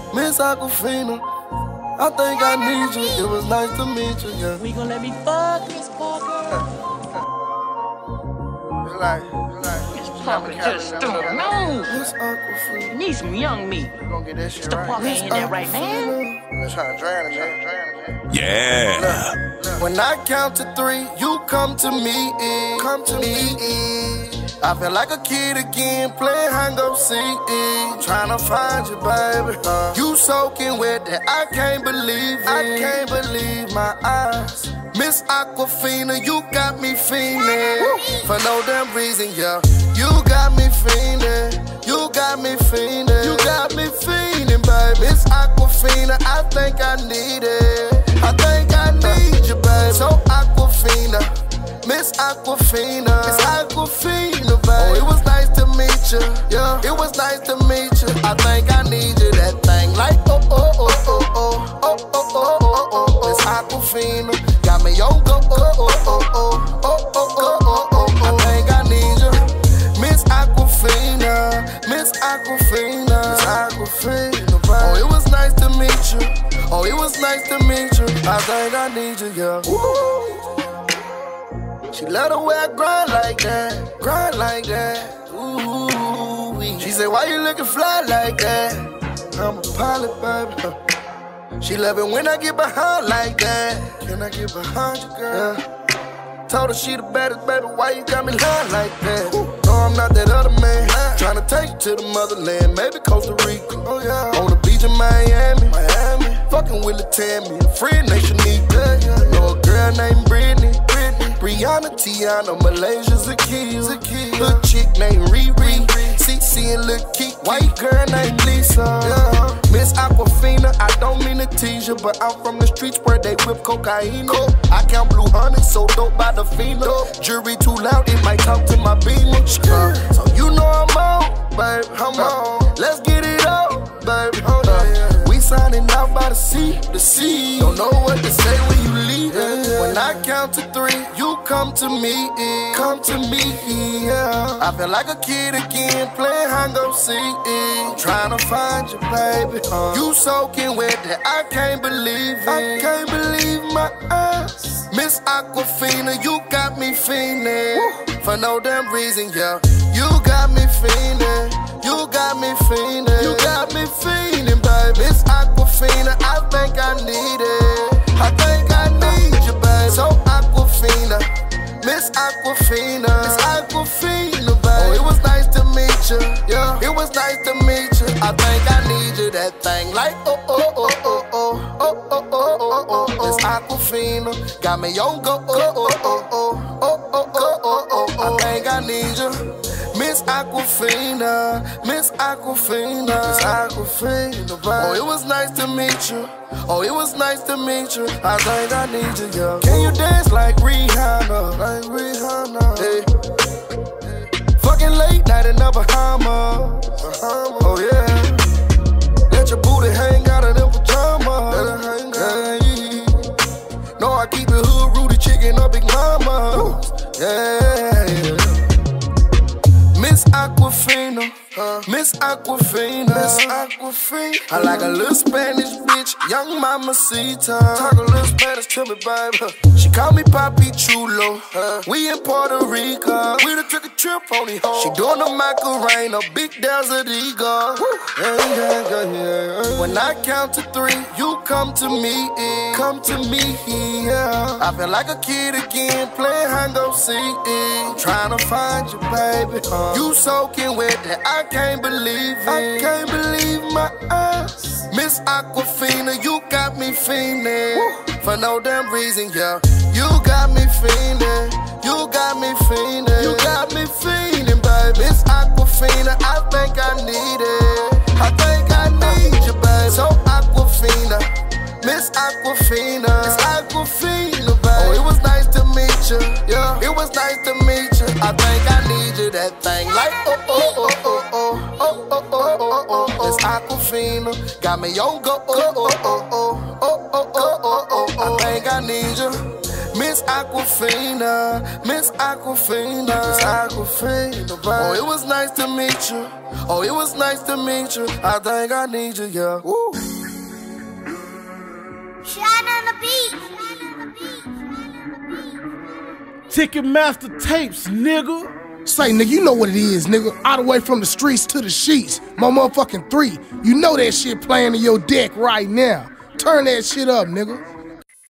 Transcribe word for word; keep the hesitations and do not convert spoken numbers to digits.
Miss Aquafina, I think I need you. It was nice to meet you, yeah. We gon' let me fuck Miss Parker. It's like, it's like, Miss Parker just don't know. Miss Aquafina. Need some young meat. We gon' get that shit Mister right. Parker ain't that right, man. Let's try to drown it, man. Drown it, man. Yeah. Look, look. When I count to three, you come to me, eh. Come to me, eh. I feel like a kid again, playing hang up seek, eh. Tryna find you, baby. Uh, you soaking wet that I can't believe it. I can't believe my eyes. Miss Aquafina, you got me fiending. For no damn reason, yeah. You got me fiending. You got me fiending. You got me fiending, baby. Miss Aquafina, I think I need it. I think I need you, baby. So Aquafina, Miss Aquafina, Miss Aquafina, baby. Oh, it was nice to meet you, yeah. It was nice to meet you. I think I need you, that thing like oh oh oh oh oh oh oh oh oh oh. Miss Aquafina got me on go oh oh oh oh oh oh oh oh. I think I need you, Miss Aquafina, Miss Aquafina, Miss Aquafina, baby. Oh, it was nice to meet you. Oh, it was nice to meet you. I think I need you, yeah. Woo. She love the way I grind like that, grind like that. Ooh, wee. She said, why you looking fly like that? I'm a pilot, baby. She love it when I get behind like that. Can I get behind you, girl? Yeah. Told her she the baddest, baby. Why you got me lying like that? Ooh. No, I'm not that other man. Tryna take you to the motherland, maybe Costa Rica. Oh yeah. On the beach in Miami, Miami. Fucking with Lil Tammy, a friend named Shanika. Yeah, yeah. Know a girl named Brittany. Brianna, Tiana, Malaysia's a key, a key. Little chick named Riri, Cece and Lil Kiki. White girl named Lisa, yeah. Miss Aquafina, I don't mean to tease you, but I'm from the streets where they whip cocaine. Cool. I count blue honey, so dope by the phenom. Jury too loud, it might talk to my beamer. Uh, so you know I'm on, babe, I'm on. Let's get it up, baby. Uh, we signing out by the sea, the sea. Don't know what to say when you leave. Yeah. When I count to three, you come to me, eh. Come to me, yeah. I feel like a kid again, playing hang up seek, eh. Trying to find you, baby. Uh, you soaking wet that I can't believe it. I can't believe my eyes. Miss Aquafina, you got me fiending. For no damn reason, yeah. You got me fiending. You got me fiending. You got me fiending, baby. Miss Aquafina, I think I need it. I think I need you, baby. So Aquafina, Miss Aquafina, Miss Aquafina, baby. Oh, it was nice to meet you, yeah. It was nice to meet you. I think I need you, that thing like oh oh oh oh oh oh oh oh oh oh. Miss Aquafina got me on go oh oh oh oh oh oh oh oh oh. I think I need you, Miss Aquafina, Miss Aquafina, Miss Aquafina, baby. Oh, it was nice to meet you. Oh, it was nice to meet you. I think I need you, yeah. Can you dance like Rihanna? Like Rihanna. Hey. Fucking late night in the Bahamas. Bahamas. Oh yeah. Let your booty hang out of them pajamas. Let it hang out. Hey. No, I keep it hood, Rudy chicken up, Big Mama. Yeah, yeah. Miss Aquafina, uh, Miss Aquafina, Miss Aquafina. I like a little Spanish bitch, young mamacita. Talk a little Spanish to me, baby. She call me Papi Chulo. Uh, we in Puerto Rico. We done took a trip on the home. She doing the Macarena, big desert eagle. Yeah, yeah, yeah, yeah. When I count to three, you come to me, eh. Come to me, yeah. I feel like a kid again, playing hang up seek, eh. Trying to find you, baby. Uh, You soaking wet that I can't believe it. I can't believe my eyes. Miss Aquafina, you got me fiending. For no damn reason, yeah. You got me fiending. You got me fiending. You got me fiending, baby. Miss Aquafina, I think I need it. I think I need you, baby. So Aquafina, Miss Aquafina, Miss Aquafina, baby. Oh, it was nice to meet you, yeah. It was nice to meet you. I think I need you, that thing like oh oh oh oh oh oh oh oh oh oh. Miss Aquafina got me on go oh oh oh oh oh oh oh oh oh. I think I need you, Miss Aquafina, Miss Aquafina, Miss Aquafina, baby. Oh, it was nice to meet you. Oh, it was nice to meet you. I think I need you, yeah. Woo. Shine on the beat. Ticketmaster tapes, nigga. Say, nigga, you know what it is, nigga. All the way from the streets to the sheets. My motherfucking three. You know that shit playing in your deck right now. Turn that shit up, nigga.